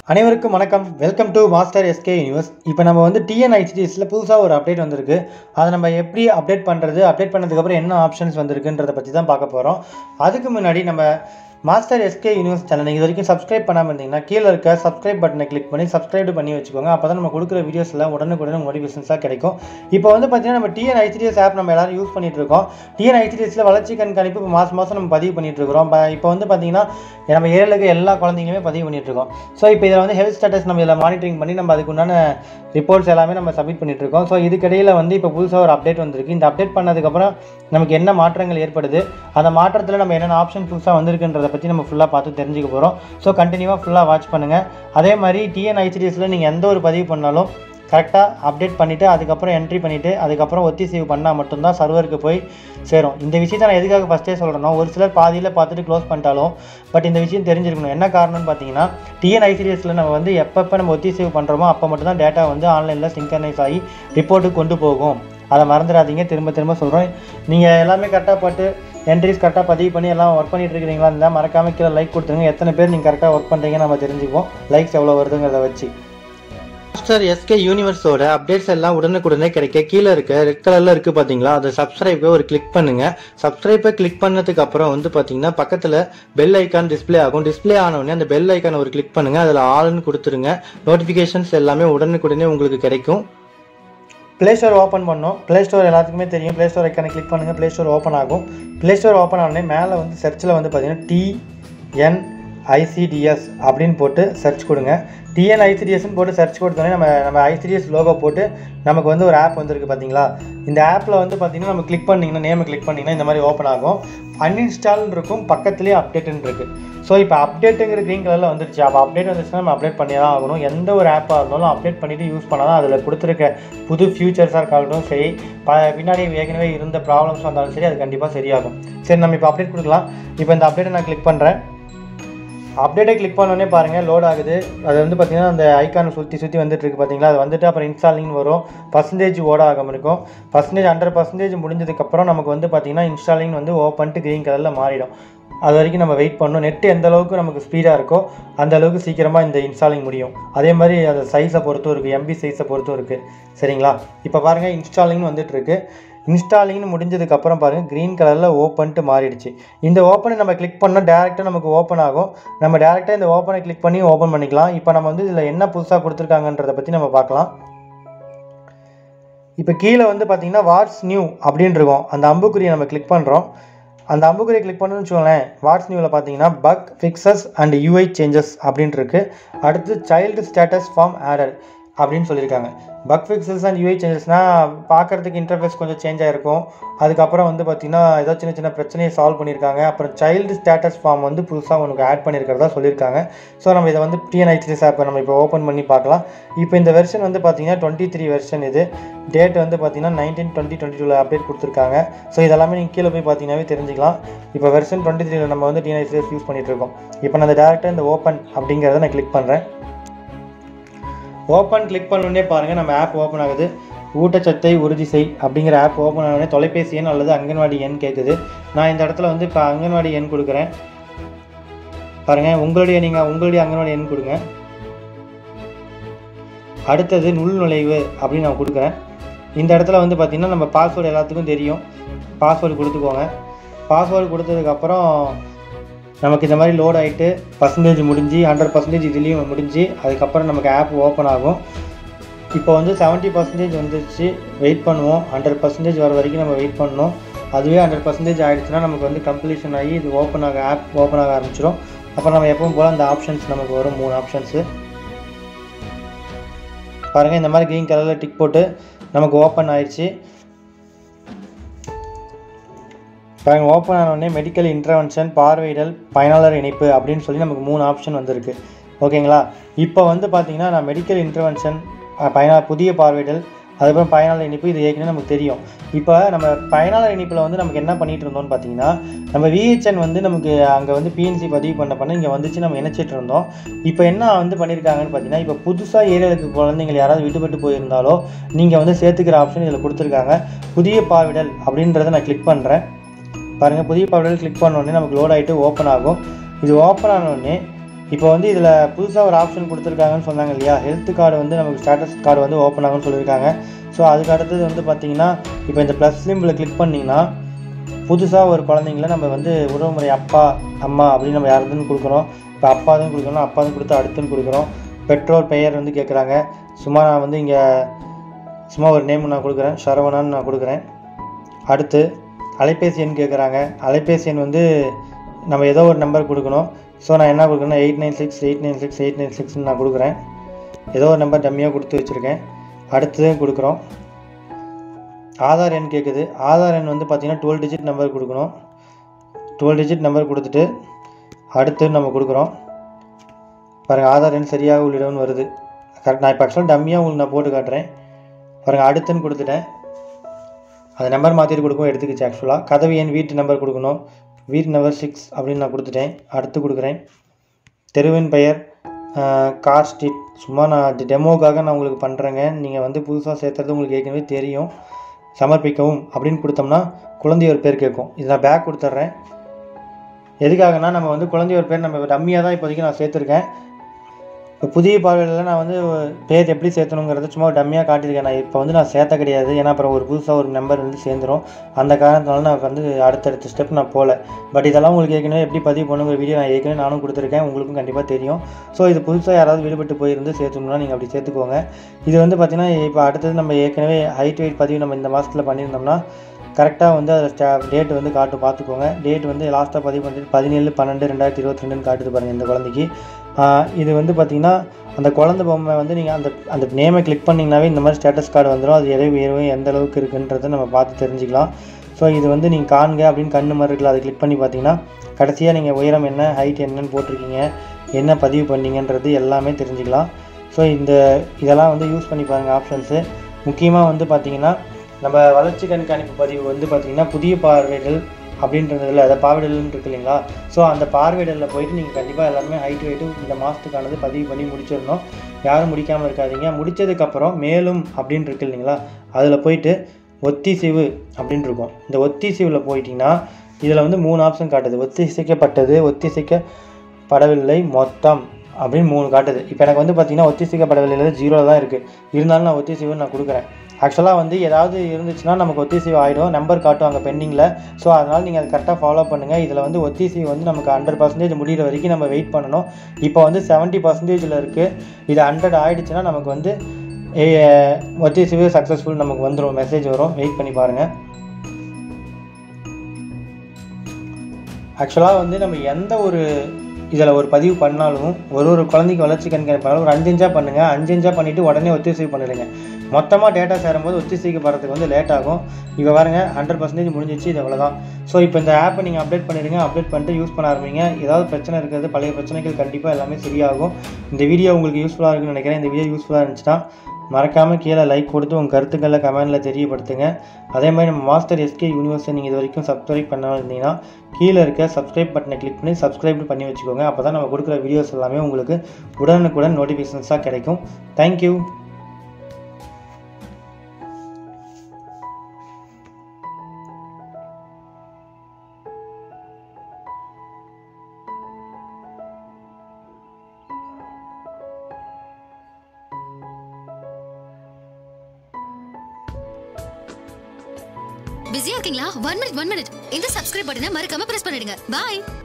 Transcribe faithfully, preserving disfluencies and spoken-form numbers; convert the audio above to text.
அனைவருக்கும் வணக்கம். Welcome to Master SK Universe. இப்போ நம்ம வந்து டிஎன் ஐசிடிஎஸ்ல புதுசாக ஒரு அப்டேட் வந்திருக்கு. அதை நம்ம எப்படி அப்டேட் பண்ணுறது, அப்டேட் பண்ணதுக்கப்புறம் என்ன ஆப்ஷன்ஸ் வந்திருக்குன்றதை பற்றி தான் பார்க்க போகிறோம். அதுக்கு முன்னாடி நம்ம மாஸ்டர் எஸ்கே யூனிவர்ஸ் சேனல் நீங்கள் இது வரைக்கும் சப்ஸ்கிரைப் பண்ணாமல் இருந்தீங்கன்னா கீழே இருக்க சப்ஸ்கிரைப் பட்டனை கிளிக் பண்ணி சப்ஸ்கிரைப் பண்ணி வச்சுக்கோங்க. அப்போ தான் நம்ம கொடுக்குற வீடியோஸ் எல்லாம் உடனுக்குடனே நோட்டிஃபிகேஷன்ஸாக கிடைக்கும். இப்போ வந்து பார்த்தீங்கன்னா நம்ம டிஎன் ஐசிடிஎஸ் ஆப் நம்ம எல்லாரும் யூஸ் பண்ணிட்டு இருக்கோம். டிஎன் ஐசிடிஎஸ்ல வளர்ச்சி கண்காணிப்பு இப்போ மாதம் மாதம் நம்ம பதிவு பண்ணிட்டு இருக்கிறோம். இப்போ வந்து பார்த்தீங்கன்னா நம்ம ஏரியாவில் இருக்க எல்லா குழந்தைங்களுமே பதிவு பண்ணிட்டு இருக்கோம். ஸோ இப்போ இதில் வந்து ஹெல்த் ஸ்டேட்டஸ் நம்ம இதில் மானிட்டரிங் பண்ணி நம்ம அதுக்குண்டான ரிப்போர்ட்ஸ் எல்லாமே நம்ம சப்மிட் பண்ணிட்டு இருக்கோம். ஸோ இதுக்கிடையில் வந்து இப்போ புதுசாக ஒரு அப்டேட் வந்திருக்கு. இந்த அப்டேட் பண்ணதுக்கப்புறம் நமக்கு என்ன மாற்றங்கள் ஏற்படுது, அந்த மாற்றத்தில் நம்ம என்னென்ன ஆப்ஷன் புதுசாக வந்திருக்குன்றதை பற்றி நம்ம ஃபுல்லாக பார்த்து தெரிஞ்சுக்க போகிறோம். ஸோ கண்டினியூவாக ஃபுல்லாக வாட்ச் பண்ணுங்கள். அதே மாதிரி டிஎன் ஐசிடிஎஸ்ல நீங்கள் எந்த ஒரு பதிவு பண்ணாலும் கரெக்டாக அப்டேட் பண்ணிவிட்டு அதுக்கப்புறம் என்ட்ரி பண்ணிவிட்டு அதுக்கப்புறம் ஒத்தி சேவ் பண்ணால் மட்டும்தான் சர்வருக்கு போய் சேரும். இந்த விஷயத்தை நான் எதுக்காக ஃபஸ்ட்டே சொல்கிறேன்னா, ஒரு சிலர் பாதியில் பார்த்துட்டு க்ளோஸ் பண்ணிட்டாலும் பட் இந்த விஷயம் தெரிஞ்சிருக்கணும். என்ன காரணம்னு பார்த்தீங்கன்னா, டிஎன் ஐசிடிஎஸ்ல நம்ம வந்து எப்பப்போ நம்ம ஒத்தி சேவ் பண்ணுறோமோ அப்போ மட்டும் தான் டேட்டா வந்து ஆன்லைனில் சிங்க்ரனைஸ் ஆகி ரிப்போர்ட்டுக்கு கொண்டு போகும். அதை மறந்துடாதீங்க. திரும்ப திரும்ப சொல்கிறோம். நீங்கள் எல்லாமே கரெக்டாக போட்டு என்ட்ரிஸ் கரெக்டாக பதிவு பண்ணி எல்லாம் ஒர்க் பண்ணிட்டு இருக்கிறீங்களா இருந்தால் மறக்காமல் கீழே லைக் கொடுத்துருங்க. எத்தனை பேர் நீங்கள் கரெக்டாக ஒர்க் பண்ணுறீங்கன்னு நம்ம தெரிஞ்சுக்குவோம். லைக்ஸ் எவ்வளோ வருதுங்கிறத வச்சு. மாஸ்டர் எஸ்கே யூனிவர்ஸோட அப்டேட்ஸ் எல்லாம் உடனுக்குடனே கிடைக்க கீழே இருக்க ரெட் கலரில் இருக்குது பார்த்தீங்களா, அதை சப்ஸ்கிரைபை ஒரு கிளிக் பண்ணுங்கள். சப்ஸ்கிரைபை கிளிக் பண்ணதுக்கு அப்புறம் வந்து பார்த்தீங்கன்னா பக்கத்தில் பெல் ஐக்கான் டிஸ்பிளே ஆகும். டிஸ்பிளே ஆனவுடனே அந்த பெல் ஐக்கானை ஒரு கிளிக் பண்ணுங்கள். அதில் ஆல்னு கொடுத்துருங்க. நோட்டிஃபிகேஷன்ஸ் எல்லாமே உடனுக்குடனே உங்களுக்கு கிடைக்கும். ப்ளே ஸ்டோர் ஓப்பன் பண்ணோம். ப்ளே ஸ்டோர் எல்லாத்துக்குமே தெரியும். ப்ளே ஸ்டோர் ஐக்கானை கிளிக் பண்ணுங்கள். ப்ளே ஸ்டோர் ஓப்பன் ஆகும். ப்ளே ஸ்டோர் ஓப்பன் ஆனோடனே மேலே வந்து சர்ச்சில் வந்து பார்த்தீங்கன்னா டிஎன் ஐசிடிஎஸ் அப்படின்னு போட்டு சர்ச் கொடுங்க. டிஎன் ஐசிடிஎஸ்ன்னு போட்டு சர்ச் கொடுத்தோடனே நம்ம நம்ம ஐசிடிஎஸ் லோகோ போட்டு நமக்கு வந்து ஒரு ஆப் வந்துருக்கு பார்த்தீங்களா. இந்த ஆப்பில் வந்து பார்த்தீங்கன்னா நம்ம கிளிக் பண்ணிங்கன்னா நேமை கிளிக் பண்ணிங்கன்னா இந்த மாதிரி ஓப்பன் ஆகும். அன்இன்ஸ்டால்னு இருக்கும், பக்கத்துலேயே அப்டேட்டுன்னு இருக்குது. ஸோ இப்போ அப்டேட்டுங்கிற க்ரீன் கலரில் வந்துருச்சு. அப்போ அப்டேட் வந்துச்சுன்னா நம்ம அப்டேட் பண்ணி தான் ஆகணும். எந்த ஒரு ஆப்பாக இருந்தாலும் அப்டேட் பண்ணிவிட்டு யூஸ் பண்ணால் தான் அதில் கொடுத்துருக்க புது ஃபியூச்சர்ஸாக இருக்கட்டும் சரி, ப பின்னாடி ஏற்கனவே இருந்த ப்ராப்ளம்ஸ் வந்தாலும் சரி, அது கண்டிப்பாக சரியாகும். சரி, நம்ம இப்போ அப்டேட் கொடுக்கலாம். இப்போ இந்த அப்டேட்டை நான் கிளிக் பண்ணுறேன். அப்டேட்டை கிளிக் பண்ணோடனே பாருங்கள் லோட் ஆகுது. அது வந்து பார்த்திங்கன்னா அந்த ஐக்கானை சுற்றி சுற்றி வந்துட்டு இருக்குது பார்த்தீங்களா. அது வந்துட்டு அப்புறம் இன்ஸ்டாலிங்னு வரும். பர்சன்டேஜ் ஓட ஆகாமல் இருக்கும். பர்சன்டேஜ் ஹண்ட்ரட் பர்சன்டேஜ் முடிஞ்சதுக்கப்புறம் நமக்கு வந்து பார்த்திங்கன்னா இன்ஸ்டாலிங் வந்து ஓப்பன்ட்டு க்ரீன் கலரில் மாறிடும். அது வரைக்கும் நம்ம வெயிட் பண்ணணும். நெட்டு எந்த அளவுக்கு நமக்கு ஸ்பீடாக இருக்கோ அந்த அளவுக்கு சீக்கிரமாக இந்த இன்ஸ்டாலிங் முடியும். அதே மாதிரி அது சைஸை பொறுத்தும் இருக்குது, எம்பி சைஸை பொறுத்தும் இருக்குது. சரிங்களா, இப்போ பாருங்கள் இன்ஸ்டாலிங்னு வந்துட்டுருக்கு. இன்ஸ்டாலிங்னு முடிஞ்சதுக்கப்புறம் பாருங்கள் க்ரீன் கலரில் ஓப்பன்ட்டு மாறிடுச்சு. இந்த ஓப்பனை நம்ம கிளிக் பண்ணால் டேரெக்டாக நமக்கு ஓப்பன் ஆகும். நம்ம டேரெக்டாக இந்த ஓப்பனை கிளிக் பண்ணி ஓப்பன் பண்ணிக்கலாம். இப்போ நம்ம வந்து இதில் என்ன புதுசாக கொடுத்துருக்காங்கன்றதை பற்றி நம்ம பார்க்கலாம். இப்போ கீழே வந்து பார்த்திங்கன்னா வாட்ஸ் நியூ அப்படின்னு இருக்கும். அந்த அம்புக்குறியை நம்ம கிளிக் பண்ணுறோம். அந்த அம்புக்குறியை கிளிக் பண்ணணும்னு வச்சுக்கோங்களேன். வாட்ஸ் நியூவில் பார்த்தீங்கன்னா bug fixes and UI changes அப்படின்ட்டு இருக்குது. அடுத்து சைல்டு ஸ்டேட்டஸ் ஃபார்ம் ஆடட் அப்படின்னு சொல்லியிருக்காங்க. பக் ஃபிக்ஸஸ் அண்ட் யூஐ சேஞ்சஸ்னால் பார்க்குறதுக்கு இன்டர்ஃபேஸ் கொஞ்சம் சேஞ்ச் ஆகிருக்கும். அதுக்கப்புறம் வந்து பார்த்திங்கன்னா ஏதோ சின்ன சின்ன பிரச்சனையை சால்வ் பண்ணியிருக்காங்க. அப்புறம் சைல்டு ஸ்டேட்டஸ் ஃபார்ம் வந்து புதுசாக உனக்கு ஆட் பண்ணியிருக்கிறதா சொல்லியிருக்காங்க. ஸோ நம்ம இதை வந்து டிஎன் ஐசிடிஎஸ் ஆப்பை நம்ம இப்போ ஓப்பன் பண்ணி பார்க்கலாம். இப்போ இந்த வெர்ஷன் வந்து பார்த்திங்கன்னா டுவெண்ட்டி த்ரீ வெர்ஷன். இது டேட் வந்து பார்த்திங்கன்னா நைன்டீன் டுவெண்ட்டி டுவெண்ட்டி டூவில் அப்டேட் கொடுத்துருக்காங்க. ஸோ இதெல்லாமே நீங்கள் கீழே போய் பார்த்தீங்கன்னாவே தெரிஞ்சிக்கலாம். இப்போ வெர்ஷன் டுவெண்ட்டி த்ரீல நம்ம வந்து டிஎன் ஐசிடிஎஸ் யூஸ் பண்ணிகிட்டு இருக்கோம். இப்போ நான் அந்த டேரெக்டாக இந்த ஓப்பன் அப்படிங்கிறத நான் கிளிக் பண்ணுறேன். ஓப்பன் கிளிக் பண்ணோடனே பாருங்கள் நம்ம ஆப் ஓப்பன் ஆகுது. ஊட்டச்சத்தை உறுதி செய் அப்படிங்கிற ஆப் ஓப்பன் ஆனோடனே தொலைபேசி எண் அல்லது அங்கன்வாடி எண் கேட்குது. நான் இந்த இடத்துல வந்து இப்போ அங்கன்வாடி எண் கொடுக்குறேன். பாருங்கள் உங்களுடைய நீங்கள் உங்களுடைய அங்கன்வாடி எண் கொடுங்க. அடுத்தது நுள் நுழைவு அப்படின்னு நான் கொடுக்குறேன். இந்த இடத்துல வந்து பார்த்திங்கன்னா நம்ம பாஸ்வேர்டு எல்லாத்துக்கும் தெரியும். பாஸ்வேர்டு கொடுத்துக்கோங்க. பாஸ்வேர்டு கொடுத்ததுக்கப்புறம் நமக்கு இந்த மாதிரி லோட் ஆகிட்டு பர்சன்டேஜ் முடிஞ்சு ஹண்ட்ரட் பர்சன்டேஜ் இதுலேயும் முடிஞ்சு அதுக்கப்புறம் நமக்கு ஆப் ஓப்பன் ஆகும். இப்போ வந்து செவன்ட்டி பர்சன்டேஜ் வந்துடுச்சு. வெயிட் பண்ணுவோம். ஹண்ட்ரட் பர்சன்டேஜ் வர வரைக்கும் நம்ம வெயிட் பண்ணணும். அதுவே ஹண்ட்ரட் பர்சன்டேஜ் ஆகிடுச்சுன்னா நமக்கு வந்து கம்ப்ளீஷன் ஆகி இது ஓப்பன் ஆக ஆப் ஓப்பன் ஆக ஆரம்பிச்சிடும். அப்புறம் நம்ம எப்பவும் போல் அந்த ஆப்ஷன்ஸ் நமக்கு வரும். மூணு ஆப்ஷன்ஸு பாருங்கள். இந்த மாதிரி க்ரீன் கலரில் டிக் போட்டு நமக்கு ஓப்பன் ஆயிடுச்சு. பாருங்கள் ஓப்பன் ஆனோடனே மெடிக்கல் இன்டர்வென்ஷன், பார்வையிடல், பயனாளர் இணைப்பு அப்படின்னு சொல்லி நமக்கு மூணு ஆப்ஷன் வந்திருக்கு. ஓகேங்களா, இப்போ வந்து பார்த்திங்கன்னா நான் மெடிக்கல் இன்டர்வென்ஷன், பயனா புதிய பார்வையிடல், அதுக்கப்புறம் பயனாளர் இணைப்பு இது ஏற்கனவே நமக்கு தெரியும். இப்போ நம்ம பயனாளர் இணைப்பில் வந்து நமக்கு என்ன பண்ணிகிட்டு இருந்தோம்னு பார்த்தீங்கன்னா, நம்ம விஹெச்என் வந்து நமக்கு அங்கே வந்து பிஎன்சி பதிவு பண்ண பண்ண இங்கே வந்துச்சு நம்ம இணைச்சிட்டு இருந்தோம். இப்போ என்ன வந்து பண்ணியிருக்காங்கன்னு பார்த்தீங்கன்னா, இப்போ புதுசாக ஏரியாவுக்கு குழந்தைங்கள் யாராவது விடுபட்டு போயிருந்தாலோ நீங்கள் வந்து சேர்த்துக்கிற ஆப்ஷன் இதில் கொடுத்துருக்காங்க. புதிய பார்வையிடல் அப்படின்றத நான் கிளிக் பண்ணுறேன். பாருங்கள் புதிய பார்வையிடல் கிளிக் பண்ணோடனே நமக்கு லோட் ஆகிட்டு ஓப்பன் ஆகும். இது ஓப்பன் ஆனோடனே இப்போ வந்து இதில் புதுசாக ஒரு ஆப்ஷன் கொடுத்துருக்காங்கன்னு சொன்னாங்க இல்லையா, ஹெல்த் கார்டு வந்து நமக்கு ஸ்டேட்டஸ் கார்டு வந்து ஓப்பன் ஆகும்னு சொல்லியிருக்காங்க. ஸோ அதுக்கு அடுத்தது வந்து பார்த்திங்கன்னா இப்போ இந்த ப்ளஸ் சிம்பிளை கிளிக் பண்ணிங்கன்னா புதுசாக ஒரு குழந்தைங்கள நம்ம வந்து உறவுமுறை அப்பா அம்மா அப்படின்னு நம்ம யாருதுன்னு கொடுக்குறோம். இப்போ அப்பாதுன்னு கொடுக்கணும், அப்பாதுன்னு கொடுத்து அடுத்துன்னு கொடுக்குறோம். பெற்றோர் பெயர் வந்து கேட்குறாங்க. சும்மா நான் வந்து இங்கே சும்மா ஒரு நேம் நான் கொடுக்குறேன், சரவணான்னு நான் கொடுக்குறேன். அடுத்து அலைபேசி எண் கேட்குறாங்க. அலைபேசி எண் வந்து நம்ம ஏதோ ஒரு நம்பர் கொடுக்கணும். ஸோ நான் என்ன கொடுக்குறேன்னா eight nine six eight nine six eight nine சிக்ஸ்ன்னு நான் கொடுக்குறேன். ஏதோ ஒரு நம்பர் டம்மியாக கொடுத்து வச்சுருக்கேன். அடுத்தது கொடுக்குறோம். ஆதார் எண் கேட்குது. ஆதார் எண் வந்து பார்த்திங்கன்னா டுவெல் டிஜிட் நம்பர் கொடுக்கணும். டுவெல் டிஜிட் நம்பர் கொடுத்துட்டு அடுத்து நம்ம கொடுக்குறோம். பாருங்கள், ஆதார் எண் சரியாக உள்ளிடம்னு வருது. கரெக்ட். நான் இப்போ ஆக்சுவலாக டம்மியாக உங்களுக்கு நான் போட்டு காட்டுறேன். பாருங்கள், அடுத்துன்னு கொடுத்துட்டேன். அந்த நம்பர் மாற்றிட்டு கொடுக்கும் எடுத்துக்கிச்சு. ஆக்சுவலாக கதவு எண் வீட்டு நம்பர் கொடுக்கணும். வீட்டு நம்பர் சிக்ஸ் அப்படின்னு நான் கொடுத்துட்டேன். அடுத்து கொடுக்குறேன். தெருவின் பெயர் கார் ஸ்ட்ரீட். சும்மா நான் டெமோக்காக நான் உங்களுக்கு பண்ணுறேங்க. நீங்கள் வந்து புதுசாக சேர்த்துறது உங்களுக்கு ஏற்கனவே தெரியும். சமர்ப்பிக்கவும் அப்படின்னு கொடுத்தோம்னா குழந்தையோர் பேர் கேட்கும். இது நான் பேக் கொடுத்துட்றேன். எதுக்காகனா நம்ம வந்து குழந்தையோர் பேர் நம்ம டம்மியாக தான் இப்போதைக்கு நான் சேர்த்துருக்கேன். இப்போ புதிய பார்வையில் நான் வந்து பேர் எப்படி சேர்த்தணுங்கிறத சும்மா டம்மியாக காட்டியிருக்கேன். நான் இப்போ வந்து நான் சேர்த்த கிடையாது. ஏன்னா அப்புறம் ஒரு புதுசாக ஒரு நம்பர் வந்து சேர்ந்துடும். அந்த காரணத்தினால நான் வந்து அடுத்தடுத்த ஸ்டெப் நான் போகல. பட் இதெல்லாம் உங்களுக்கு ஏற்கனவே எப்படி பதிவு பண்ணுங்கிற வீடியோ நான் ஏற்கனவே நானும் கொடுத்துருக்கேன். உங்களுக்கும் கண்டிப்பாக தெரியும். ஸோ இது புதுசாக யாராவது விடுபட்டு போயிருந்து சேர்த்துணுன்னா நீங்கள் அப்படி சேர்த்துக்கோங்க. இது வந்து பார்த்திங்கன்னா இப்போ அடுத்தது நம்ம ஏற்கனவே ஹைட் வெயிட் பதிவு நம்ம இந்த மாதத்தில் பண்ணியிருந்தோம்னா கரெக்டாக வந்து அதில் ஸ்டா டேட் வந்து காட்டு பார்த்துக்கோங்க. டேட் வந்து லாஸ்ட்டாக பதிவு பண்ணிட்டு பதினேழு பன்னெண்டு ரெண்டாயிரத்தி இருபத்தி ரெண்டுன்னு காட்டுது பாருங்கள் இந்த குழந்தைக்கு. இது வந்து பார்த்திங்கன்னா அந்த குழந்தை பொம்மை வந்து நீங்கள் அந்த அந்த நேமை கிளிக் பண்ணிங்கனாவே இந்த மாதிரி ஸ்டேட்டஸ் கார்டு வந்துடும். அது எதை உயர்வு எந்த அளவுக்கு இருக்குன்றதை நம்ம பார்த்து தெரிஞ்சுக்கலாம். ஸோ இது வந்து நீங்கள் காண்க அப்படின்னு கண்ணு மாதிரி இருக்குல்ல, அதை கிளிக் பண்ணி பார்த்தீங்கன்னா கடைசியாக நீங்கள் உயரம் என்ன, ஹைட் என்னன்னு போட்டிருக்கீங்க, என்ன பதிவு பண்ணீங்கன்றது எல்லாமே தெரிஞ்சுக்கலாம். ஸோ இந்த இதெல்லாம் வந்து யூஸ் பண்ணி பாருங்கள் ஆப்ஷன்ஸு. முக்கியமாக வந்து பார்த்திங்கன்னா நம்ம வளர்ச்சி கண்காணிப்பு பதிவு வந்து பார்த்திங்கன்னா புதிய பார்வைகள் அப்படின்றதில்ல, அதை பார்வையிடல்னு இருக்கு இல்லைங்களா. ஸோ அந்த பார்வையிடலில் போயிட்டு நீங்கள் கண்டிப்பாக எல்லாருமே ஹைட் வெயிட்டு இந்த மாதத்துக்கானது பதிவு பண்ணி முடிச்சிடணும். யாரும் முடிக்காமல் இருக்காதீங்க. முடித்ததுக்கப்புறம் மேலும் அப்படின்னு இருக்கு இல்லைங்களா, அதில் போயிட்டு ஒத்திசைவு அப்படின்னு இருக்கும். இந்த ஒத்திசைவில் போயிட்டிங்கன்னா இதில் வந்து மூணு ஆப்ஷன் காட்டுது. ஒத்திசைக்கப்பட்டது, ஒத்திசைக்கப்படவில்லை, மொத்தம் அப்படின்னு மூணு காட்டுது. இப்போ எனக்கு வந்து பார்த்திங்கன்னா ஒத்திசைக்கப்படவில்லை ஜீரோ தான் இருக்குது. இருந்தாலும் நான் ஒத்திசைவுன்னு நான் கொடுக்குறேன். ஆக்சுவலாக வந்து ஏதாவது இருந்துச்சுன்னா நமக்கு ஒத்திசைவு ஆகிடும், நம்பர் காட்டும் அங்கே பெண்டிங்கில். ஸோ அதனால் நீங்கள் அதை கரெக்டாக ஃபாலோ பண்ணுங்கள். இதில் வந்து ஒத்திசைவு வந்து நமக்கு ஹண்ட்ரட் பர்சன்டேஜ் முடிகிற வரைக்கும் நம்ம வெயிட் பண்ணணும். இப்போ வந்து செவன்ட்டி பர்சன்டேஜில் இருக்குது. இது ஹண்ட்ரட் ஆகிடுச்சுன்னா நமக்கு வந்து ஒத்திசைவு சக்ஸஸ்ஃபுல் நமக்கு வந்துடும், மெசேஜ் வரும். வெயிட் பண்ணி பாருங்கள். ஆக்சுவலாக வந்து நம்ம எந்த ஒரு இதில் ஒரு பதிவு பண்ணாலும் ஒரு ஒரு குழந்தைக்கு வளர்ச்சி கண்காணிப்பாலும் ஒரு அஞ்சு இன்ச்சாக பண்ணுங்கள். அஞ்சு இன்ச்சாக பண்ணிவிட்டு உடனே ஒத்திசைவு பண்ணிடுங்க. மொத்தமாக டேட்டா சேரும்போது ஒத்திசைக்கப்படுறதுக்கு வந்து லேட் ஆகும். இப்போ பாருங்க ஹண்ட்ரட் பர்சன்டேஜ் முடிஞ்சிச்சு. இது அவ்வளோதான். ஸோ இப்போ இந்த ஆப்பை நீங்கள் அப்டேட் பண்ணிடுங்க. அப்டேட் பண்ணிட்டு யூஸ் பண்ண ஆரம்பிங்க. ஏதாவது பிரச்சனை இருக்கிறது, பழைய பிரச்சனைகள் கண்டிப்பாக எல்லாமே சரியாகும். இந்த வீடியோ உங்களுக்கு யூஸ்ஃபுல்லாக இருக்குன்னு நினைக்கிறேன். இந்த வீடியோ யூஸ்ஃபுல்லாக இருந்துச்சுன்னா மறக்காமல் கீழே லைக் கொடுத்து உங்கள் கருத்துக்களை கமெண்டில் தெரியப்படுத்துங்க. அதே மாதிரி நம்ம மாஸ்டர் எஸ்கே யூனிவர்ஸை நீங்கள் இது வரைக்கும் சப்ஸ்கிரைப் பண்ணாமல் இருந்தீங்கன்னா கீழே இருக்க சப்ஸ்கிரைப் பட்டனை கிளிக் பண்ணி சப்ஸ்கிரைப் பண்ணி வச்சுக்கோங்க. அப்போ தான் நம்ம கொடுக்குற வீடியோஸ் எல்லாமே உங்களுக்கு உடனுக்குடன் நோட்டிஃபிகேஷன்ஸாக கிடைக்கும். தேங்க்யூ. பிஸியா இருக்கீங்களா? ஒன் மினிட் ஒன் மினிட் இந்த சப்ஸ்கிரைப் பட்டனை மறக்காம பிரஸ் பண்ணிடுங்க. பாய்.